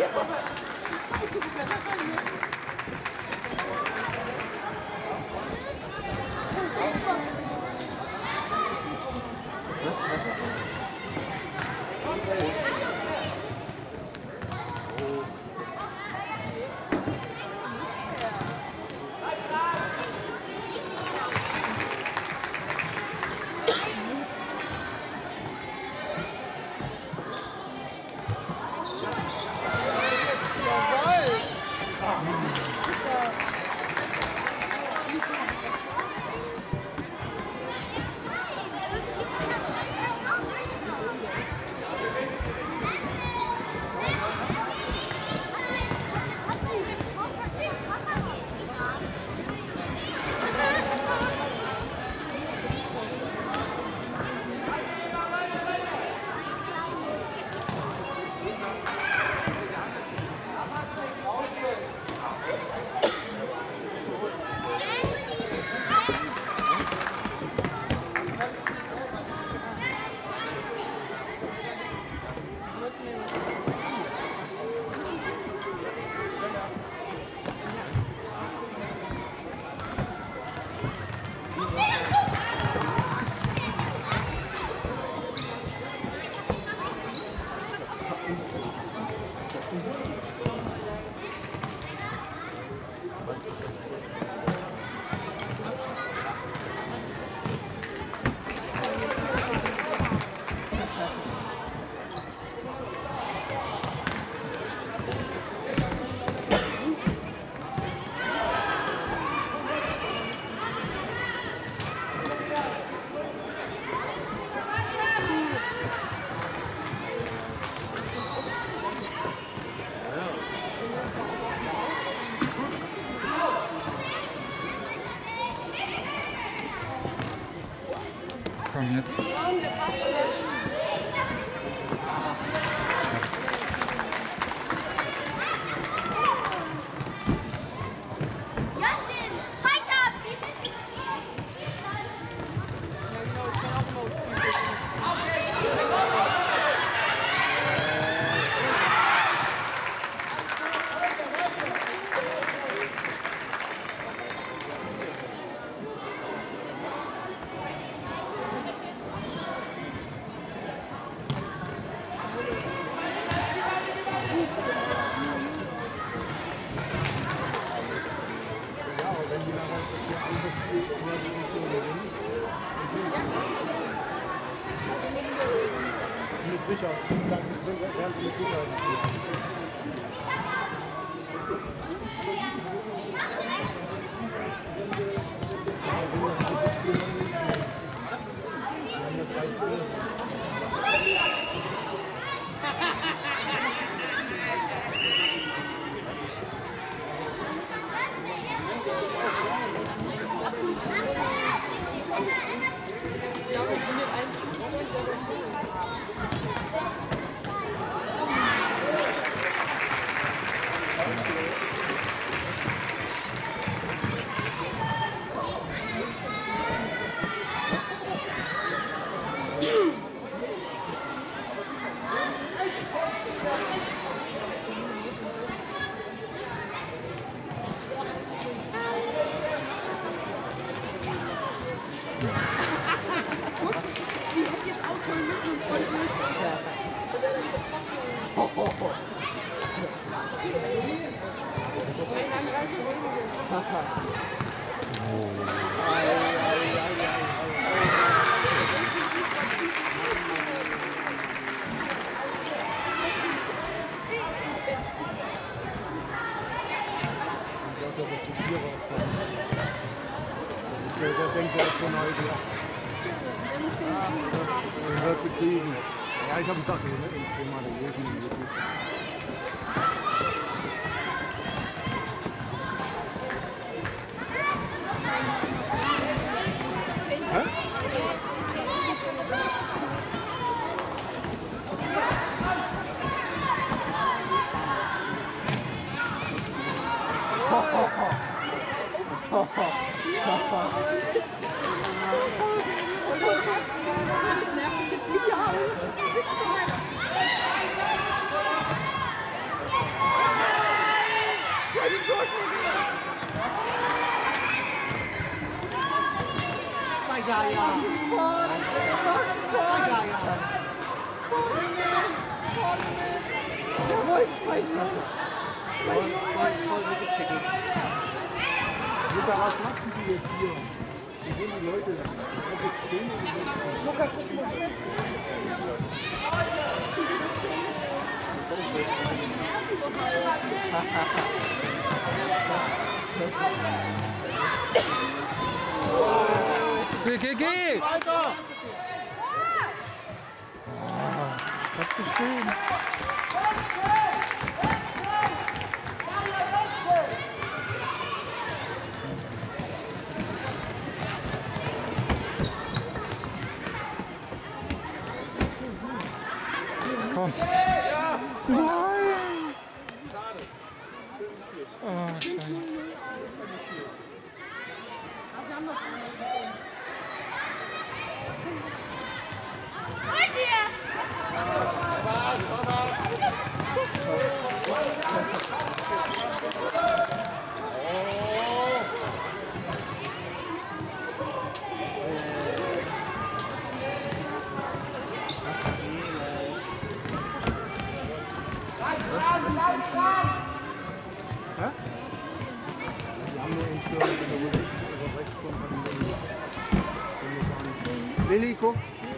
Komm jetzt. Mit Sicherheit, werden sie mit Sicherheit spielen. Zu kriegen. Ja, ich habe gesagt, wir müssen uns mal lesen. Luca, was machen die jetzt hier? Wie gehen die Leute da? Jetzt stehen und Luca, guck mal. Geh! Weiter! Bleibst du stehen? Komm. Nein! Oh, Scheiße. Die haben nur einen Sturm, wenn du links oder rechts kommt, Lilli, guck.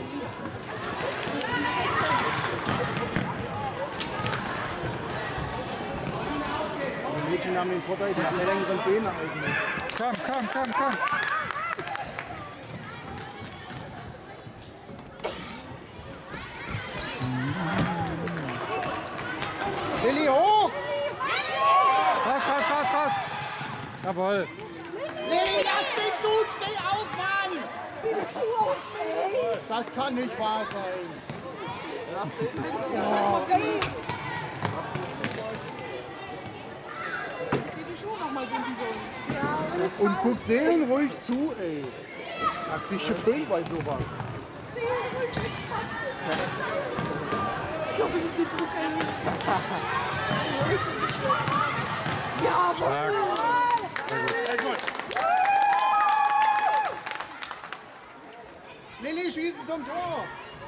Die Mädchen haben den Vorteil, die haben längeren Beine eigentlich. Komm! Lilli, hoch! Raus! Jawohl! Lilli, lass mich zu! Steh auf, Mann! Das kann nicht wahr sein. Und guck Seelen ruhig zu, ey. Hab dich gefilmt bei sowas. Stark! Lilli, schießen zum Tor!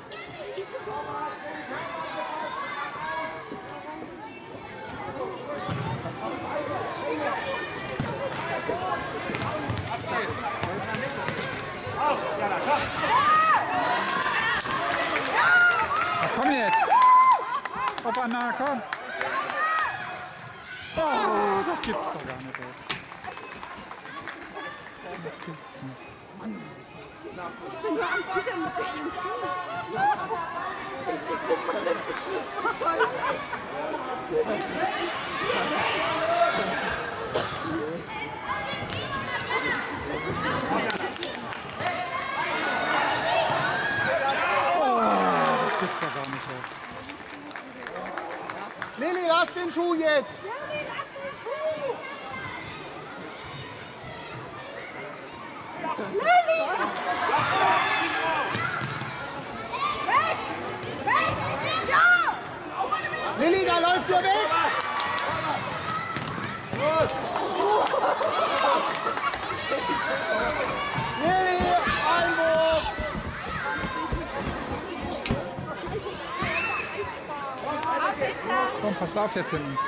Na, komm jetzt! Auf Anna, komm! Oh, das gibt's doch gar nicht, ey. Das gibt's nicht. Ich bin nur am Zittern mit der Info. Das gibt's doch gar nicht, ey. Lilli, lass den Schuh jetzt! Lilli, da läuft ihr weg! Lilli, Einwurf! Komm, pass auf jetzt hinten.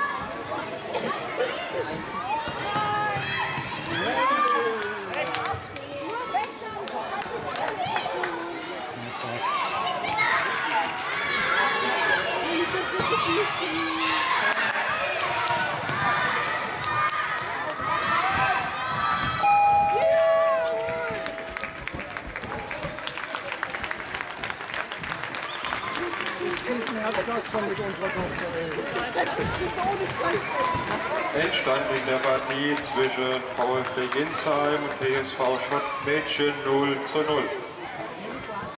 Endstand in der Partie zwischen VfB Ginsheim und TSV Schott Mädchen 0:0.